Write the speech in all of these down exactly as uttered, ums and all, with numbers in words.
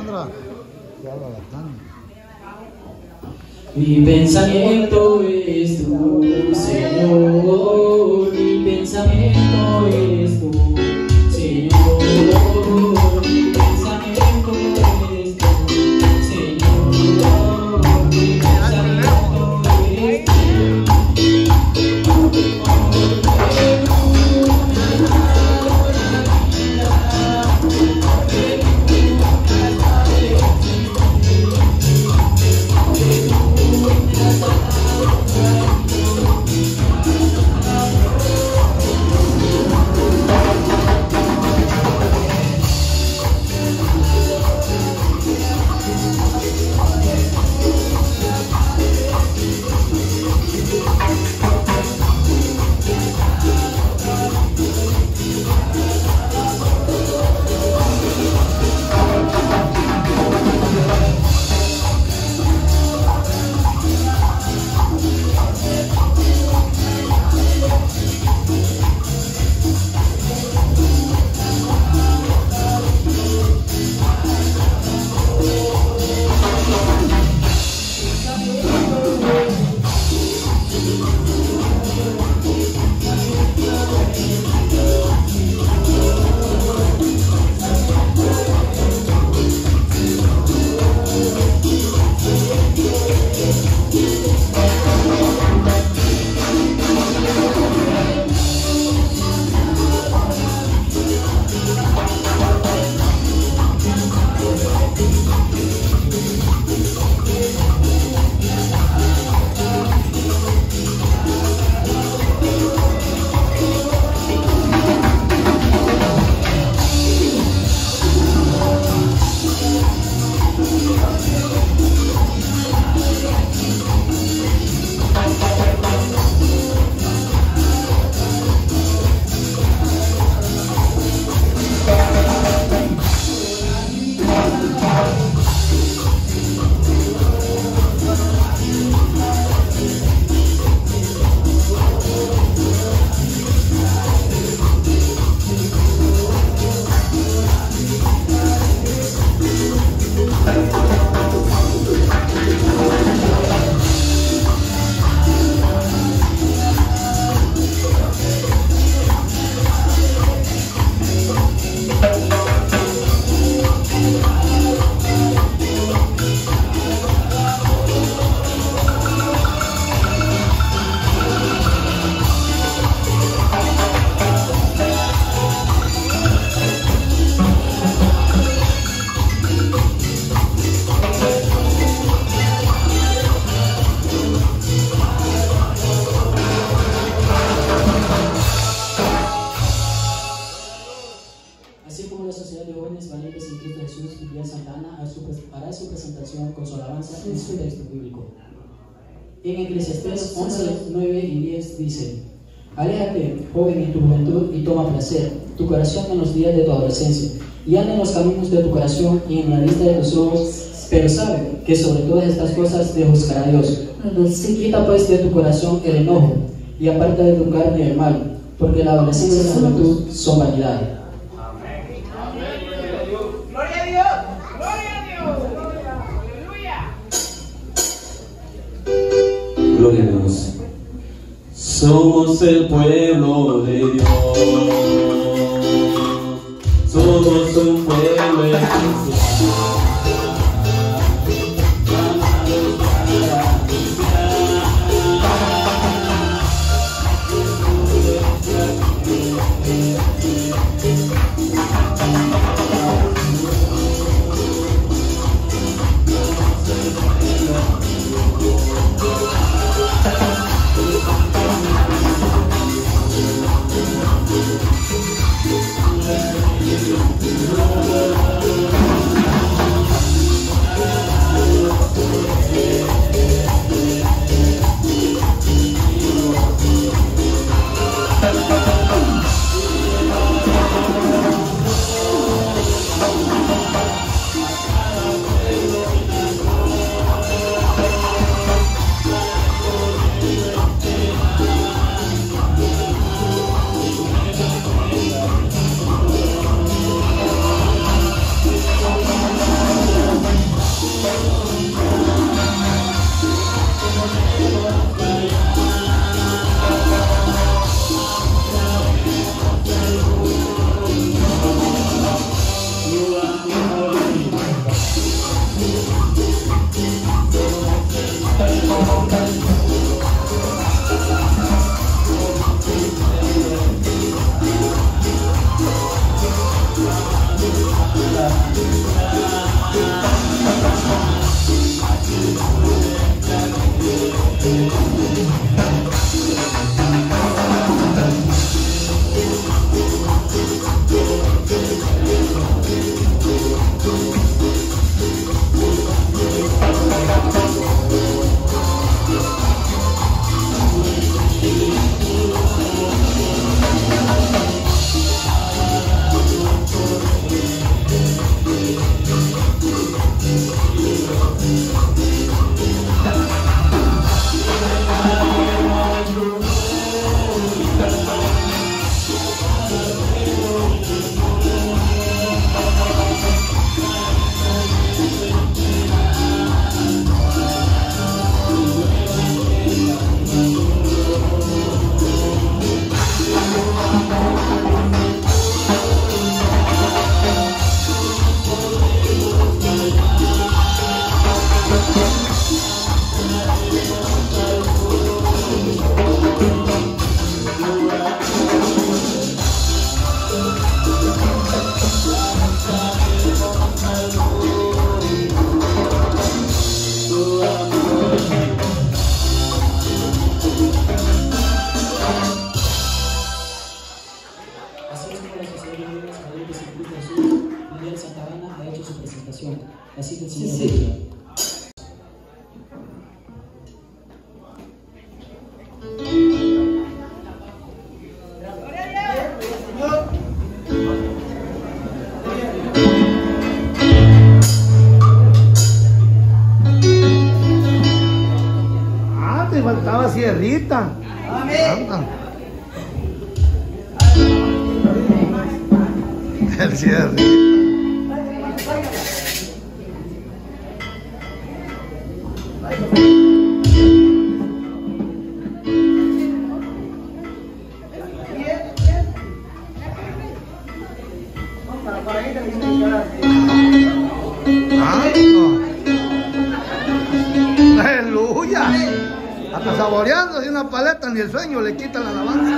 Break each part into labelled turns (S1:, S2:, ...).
S1: Alejandra, ya habla bastante.
S2: Mi pensamiento es tú, Señor, mi pensamiento es tú, Señor, mi pensamiento es tú, Señor, mi pensamiento es tú. Así como la Sociedad de Jóvenes Valientes en Cristo Jesús y Villa Santana hará su presentación con su alabanza en su texto bíblico. En Eclesiastés once, nueve y diez dice: Aléjate, joven, en tu juventud y toma placer, tu corazón en los días de tu adolescencia, y anda en los caminos de tu corazón y en la lista de tus ojos, pero sabe que sobre todas estas cosas te juzgará Dios. Quita pues de tu corazón el enojo y aparta de tu carne el mal, porque la adolescencia y la juventud son vanidad.
S3: Gloria a Dios, gloria a Dios, aleluya.
S4: Gloria a Dios. Somos el pueblo de Dios. Somos un pueblo especial.
S2: Así que el Señor sí, sí.
S1: Ah, te faltaba sierrita.
S3: Amén.
S1: El sierrita. Aleluya. Hasta saboreando de una paleta ni el sueño le quita la alabanza.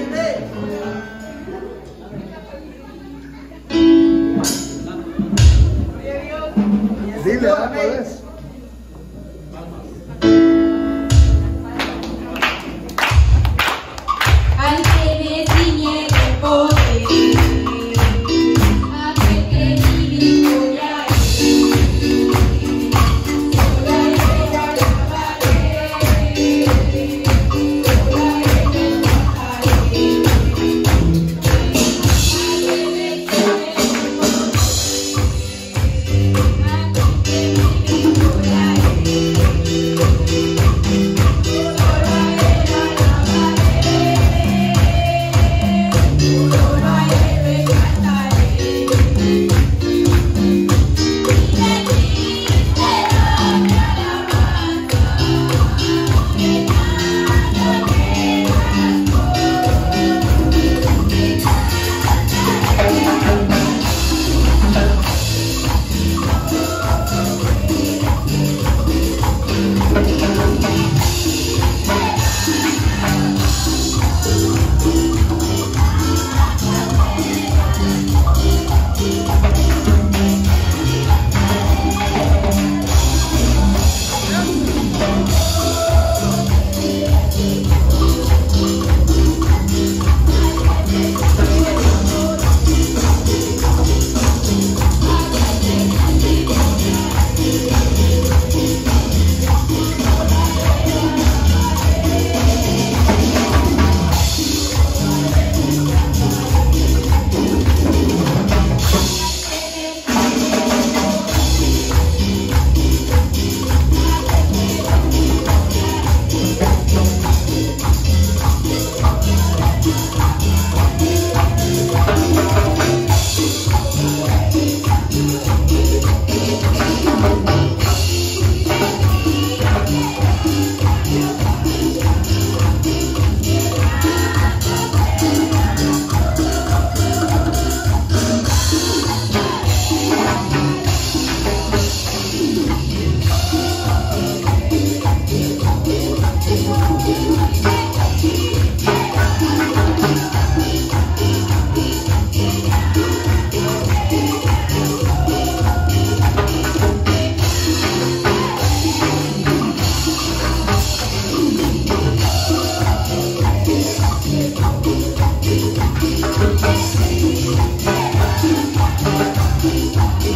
S1: Dile, ¿cuál es?
S5: Al que me ciñe de poder, aquel que mi victoria es, sola y bella alabaré, sola y bella alabaré. Al que me ciñe de poder, aquel que mi victoria es.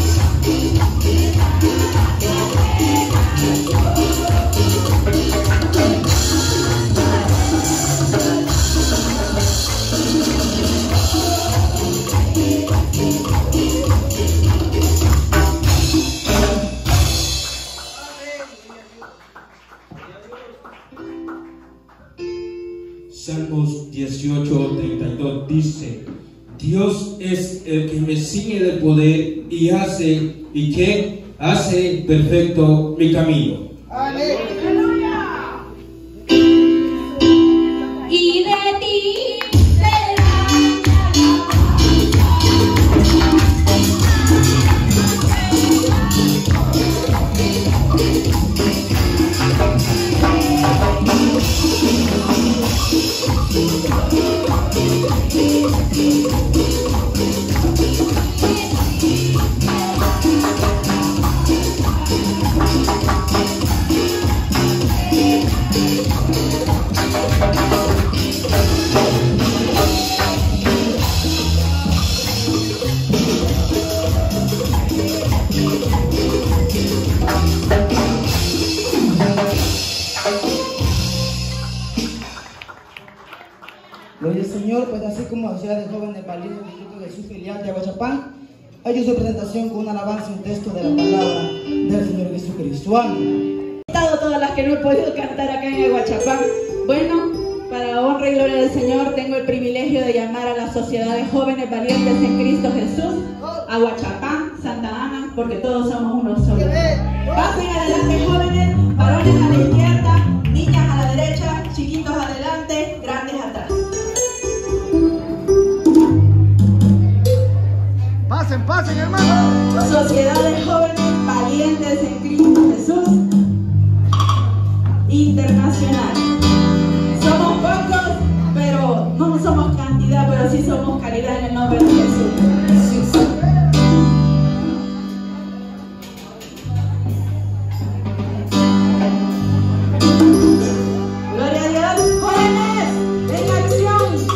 S6: Salmos dieciocho, treinta y dos dice: Dios es el que me ciñe de poder y hace, y que hace perfecto mi camino.
S3: Aleluya.
S5: Y de ti será
S7: Gloria al Señor, pues así como la Sociedad de Jóvenes Valientes del Instituto de Jesús Filial de Aguachapán ha hecho su presentación con una alabanza y un texto de la palabra del Señor Jesucristo. Amén.
S8: Todas las que no he podido cantar acá en Aguachapán. Bueno, para honra y gloria del Señor, tengo el privilegio de llamar a la Sociedad de Jóvenes Valientes en Cristo Jesús, Aguachapán, Santa Ana, porque todos somos uno solo. Pasen adelante, jóvenes, varones a la izquierda, niñas a la derecha, chiquitos adelante, grandes atrás.
S1: Pasen, pasen, hermano.
S8: Sociedad de Jóvenes Valientes en Cristo Jesús Internacional. Somos pocos, pero no somos cantidad, pero sí somos calidad en el nombre de Jesús. Gloria a Dios, jóvenes, en acción.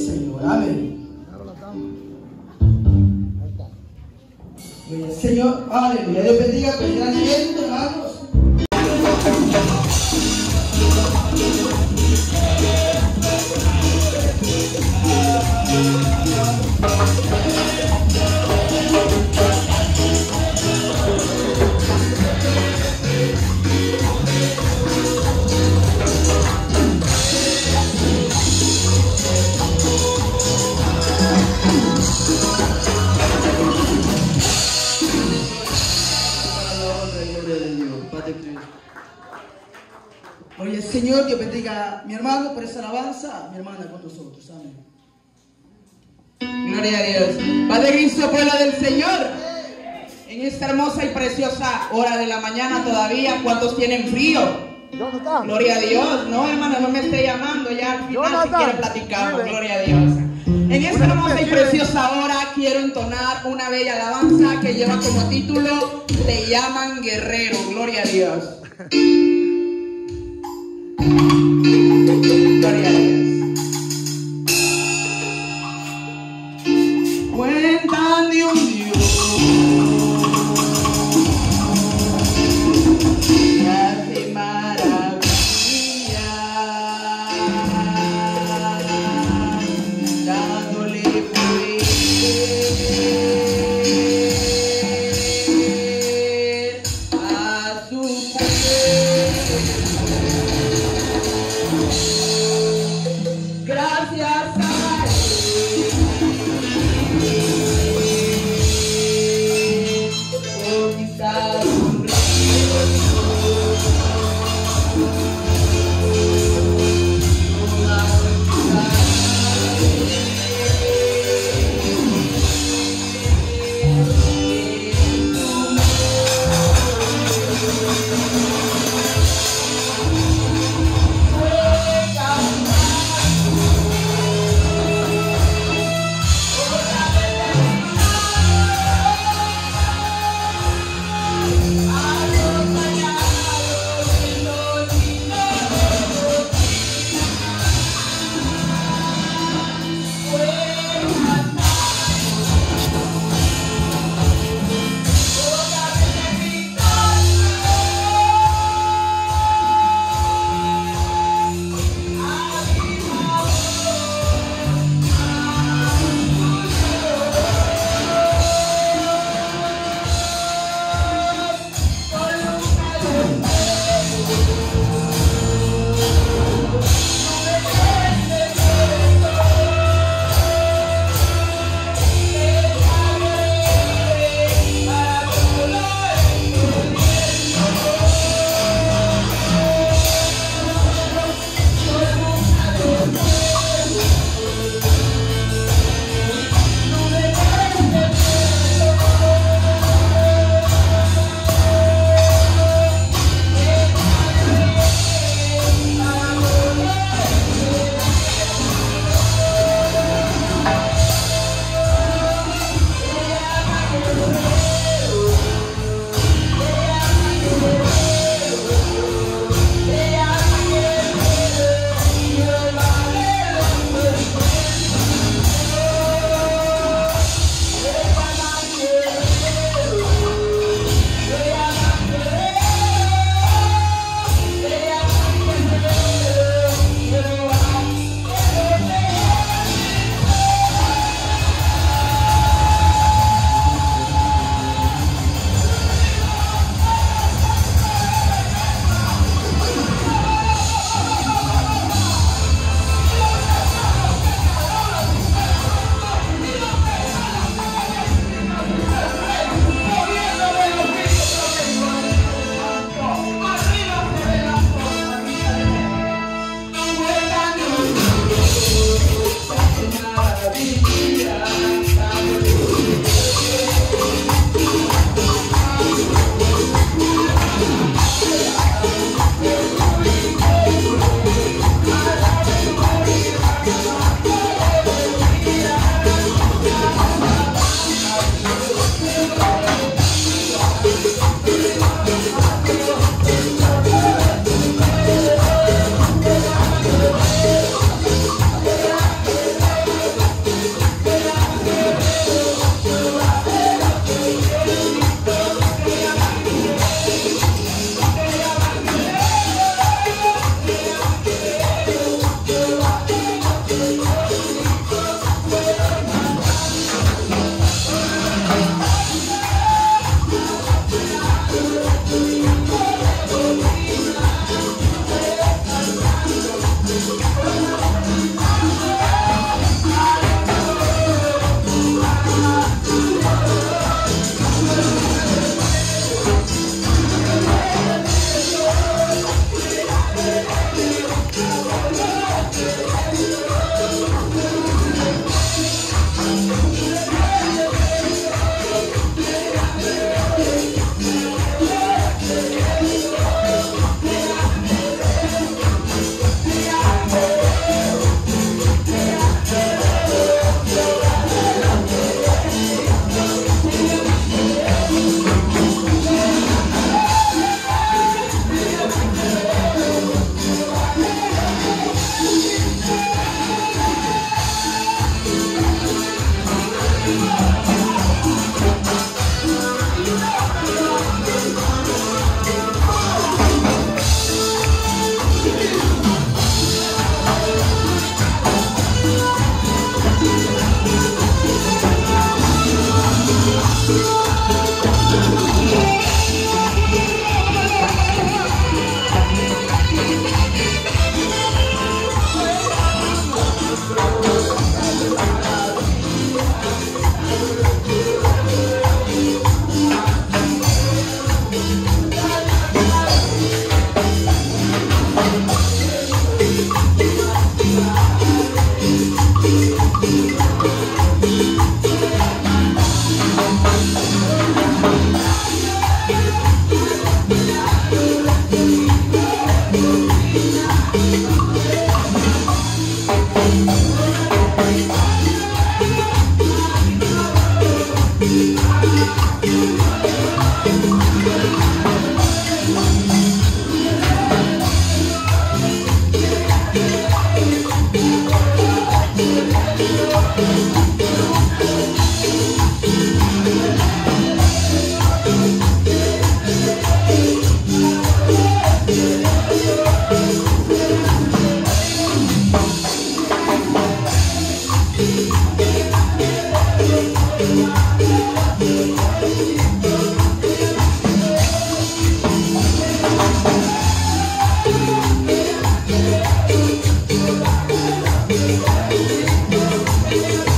S7: Señor. Amén. Gloria al Señor. Aleluya. Dios bendiga. Pues gran evento, hermanos. Gloria al Señor, Dios bendiga a mi hermano por esa alabanza, mi hermana con nosotros. Amén.
S3: Gloria a Dios. Padre Cristo, pueblo del Señor, en esta hermosa y preciosa hora de la mañana todavía, ¿cuántos tienen frío?
S1: Jonathan.
S3: Gloria a Dios. No, hermano, no me esté llamando ya al final.
S1: Jonathan,
S3: si quiere platicamos.
S1: vive.
S3: Gloria a Dios. En esta hermosa y preciosa hora quiero entonar una bella alabanza que lleva como título Te llaman guerrero. Gloria a Dios. Gloria a Dios. Cuentan de un Dios que hace maravillas, dándole poder a su pueblo.
S9: Thank you.